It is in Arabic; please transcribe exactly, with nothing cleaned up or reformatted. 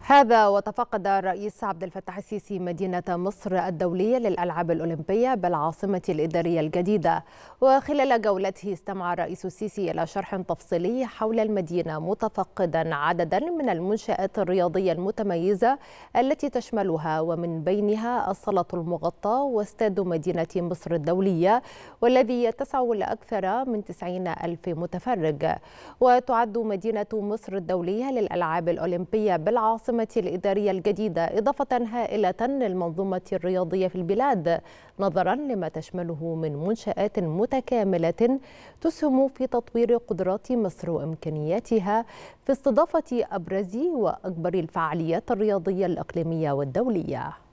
هذا وتفقد الرئيس عبد الفتاح السيسي مدينة مصر الدولية للألعاب الأولمبية بالعاصمة الإدارية الجديدة. وخلال جولته استمع الرئيس السيسي إلى شرح تفصيلي حول المدينة، متفقدا عددا من المنشآت الرياضية المتميزة التي تشملها ومن بينها الصالة المغطاة واستاد مدينة مصر الدولية والذي يتسع لأكثر من تسعين ألف متفرج. وتعد مدينة مصر الدولية للألعاب الأولمبية بالعاصمة الإدارية الجديدة إضافة هائلة للمنظومة الرياضية في البلاد، نظرا لما تشمله من منشآت متكاملة تسهم في تطوير قدرات مصر وإمكانياتها في استضافة أبرز وأكبر الفعاليات الرياضية الإقليمية والدولية.